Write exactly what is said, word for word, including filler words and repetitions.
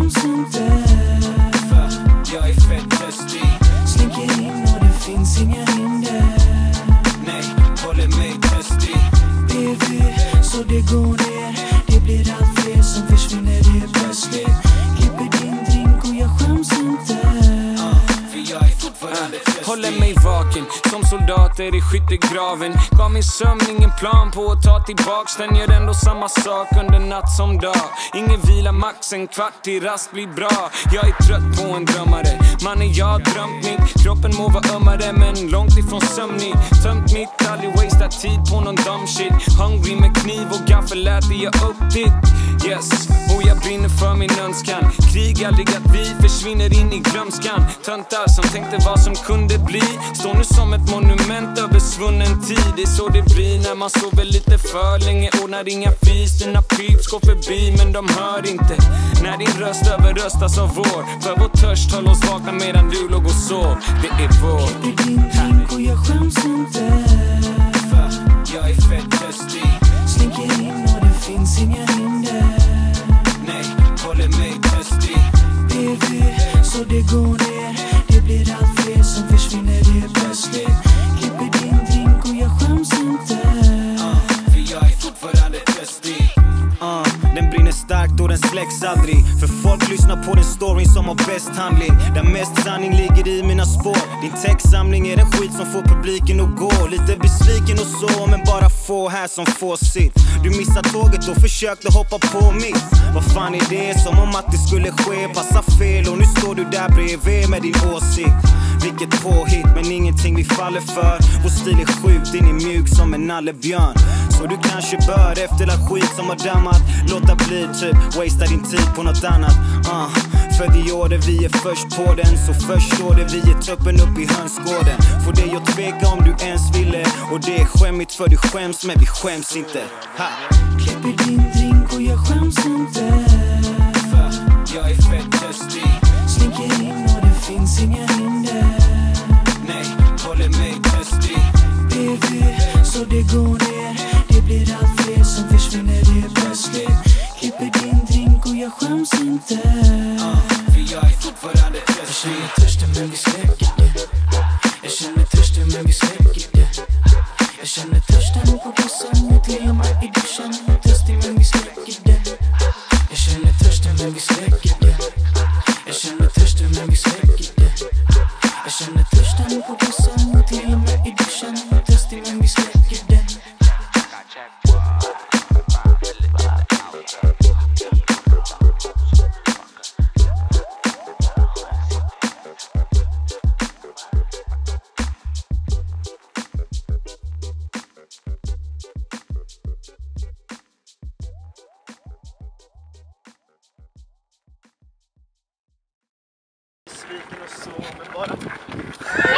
skäms inte. För jag är fett törstig. Slinker in och det finns inga hinder. Nej, håller mig törstig. B V, så det går ner. Det blir allt fler som försvinner helt plötsligt. Klipper din drink och jag skäms inte. uh, För jag är fortfarande törstig. Håller mig vaken som soldater i skyttegraven. Gav min sömn ingen plan på att ta tillbaks den. Gör ändå samma sak under natt som dag. Ingen vila, max en kvart till rast blir bra. Jag är trött på en drömmare. Mannen, jag har drömt mitt. Kroppen må vara ömmare men långt ifrån sömnig. Tömt mitt, aldrig wastea tid på någon dumb shit. Hungry med kniv och gaffel äter jag upp ditt. Yes, och jag brinner för min önskan. Krig aldrig att vi försvinner in i glömskan. Töntar som tänkte vad som kunde bli står nu som ett monument över svunnen tid. Det är så det blir när man sover lite för länge. Och när inga fis, dina pips går förbi men de hör inte. När din röst överröstas av vår. För vår törst håller oss vakna medan du låg och sov. Det är vår. Klipper din drink och jag skäms inte. För jag är fett törstig. Slinker in och det finns inga hinder. Nej, håller mig törstig. B V, så det går ner. Det blir allt fler som försvinner helt plötsligt. Klipper din drink och jag skäms inte. uh, För jag är fortfarande törstig. Uh, den brinner starkt och den släcks aldrig. För folk lyssnar på den storyn som har bäst handling. Där mest sanning ligger i mina spår. Din textsamling är den skit som får publiken att gå. Lite besviken och så, men bara få här som får sitt. Du missade tåget och försökte hoppa på mitt. Vad fan är det? Som om att det skulle ske. Passa fel och nu står du där bredvid med din åsikt. Vilket påhitt, men ingenting vi faller för. Vår stil är sjukt, din är mjuk som en nallebjörn. Så du kanske bör efter all skit som har dammat låta bli typ, wastea din tid på något annat. uh, För det år det vi är först på den. Så förstår det, vi är tuppen upp i hönsgården. Får dig att tveka om du ens ville. Och det är skämmigt för du skäms, men vi skäms inte. Ha! Klipper din drink och jag skäms inte. För jag är fett törstig. Slinker in och det finns inga hinder. Nej, håller mig törstig. B V, så det går ner. Det blir allt fler som försvinner helt plötsligt. Klipper din drink och jag skäms inte. uh, För jag är fortfarande Jag törstig. känner törsten men vi släcker det. Jag känner törsten men vi släcker det. Jag känner törsten på bussen och till och med i duschen. Törstig men vi släcker det. Jag känner törsten men vi släcker det. Jag känner törsten men vi släcker det. Jag känner törsten på bussen och till och med i duschen. Törstig men vi släcker det. Besviken och så, men bara